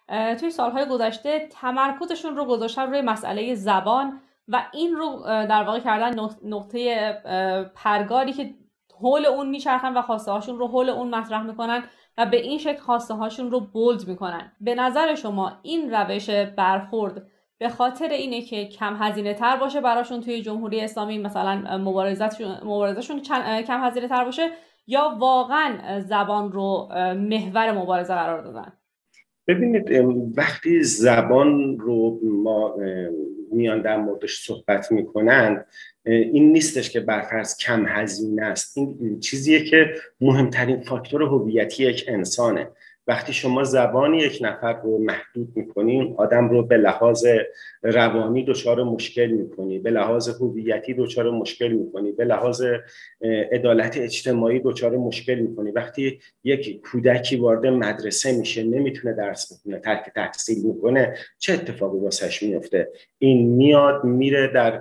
توی سالهای گذشته تمرکزشون رو گذاشتن روی مسئله زبان و این رو در واقع کردن نقطه پرگاری که حول اون میچرخن و خواسته هاشون رو حول اون مطرح میکنن و به این شکل خواسته هاشون رو بولد میکنن. به نظر شما این روش برخورد به خاطر اینه که کم هزینه تر باشه براشون توی جمهوری اسلامی، مثلا مبارزشون کم هزینه تر باشه، یا واقعا زبان رو محور مبارزه قرار دادن؟ ببینید، وقتی زبان رو ما میان در موردش صحبت میکنن، این نیستش که برفرض کم هزینه است. این چیزیه که مهمترین فاکتور هویتی یک انسانه. وقتی شما زبان یک نفر رو محدود میکنین، آدم رو به لحاظ روانی دچار مشکل میکنی، به لحاظ هویتی دچار مشکل میکنی، به لحاظ عدالت اجتماعی دچار مشکل میکنی. وقتی یک کودکی وارد مدرسه میشه، نمیتونه درس بخونه، ترک تحصیل میکنه، چه اتفاقی واسش میفته؟ این میاد میره در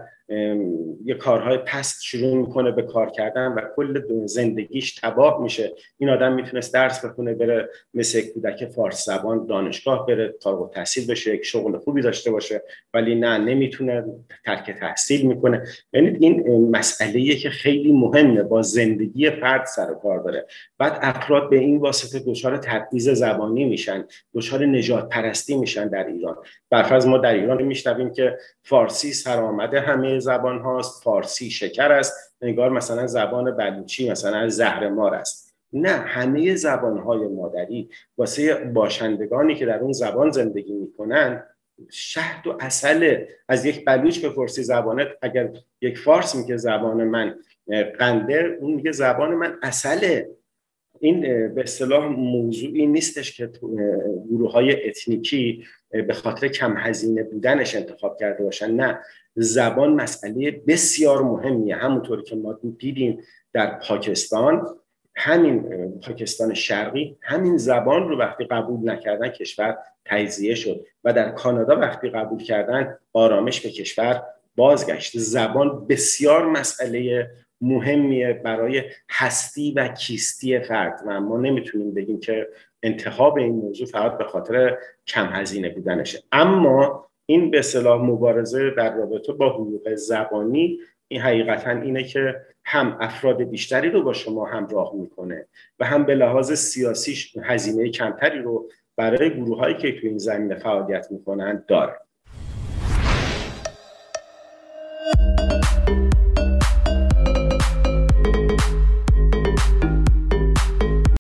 یه کارهای پست شروع میکنه به کار کردن و کل زندگیش تباه میشه. این آدم میتونست درس بخونه، بره مثل کودک فارس زبان دانشگاه بره، فارغ التحصیل بشه، یک شغل خوبی داشته باشه، ولی نه، نمیتونه، ترک تحصیل میکنه. یعنی این مسئله‌ایه که خیلی مهمه، با زندگی فرد سر و کار داره. بعد افراد به این واسطه دچار تبعیض زبانی میشن، دچار نژاد پرستی میشن در ایران. برفرض ما در ایران میشنویم که فارسی سرآمده همه زبان هاست، فارسی شکر است، انگار مثلا زبان بلوچی مثلا زهرمار است. نه، همه زبانهای مادری واسه باشندگانی که در اون زبان زندگی میکنن شهد و عسل. از یک بلوچ بپرسی زبانت، اگر یک فارس میگه زبان من قنده، اون میگه زبان من عسله. این به اصطلاح موضوعی نیستش که گروه‌های اتنیکی به خاطر کم هزینه بودنش انتخاب کرده باشن. نه، زبان مسئله بسیار مهمیه. همونطوری که ما دیدیم در پاکستان، همین پاکستان شرقی، همین زبان رو وقتی قبول نکردن کشور تجزیه شد، و در کانادا وقتی قبول کردن آرامش به کشور بازگشت. زبان بسیار مسئله مهمیه برای هستی و کیستی فرد و ما نمیتونیم بگیم که انتخاب این موضوع فقط به خاطر کم هزینه بودنشه. اما این به اصطلاح مبارزه در رابطه با حقوق زبانی، این حقیقتا اینه که هم افراد بیشتری رو با شما همراه میکنه و هم به لحاظ سیاسی هزینه کمتری رو برای گروهایی که تو این زمینه فعالیت میکنن داره.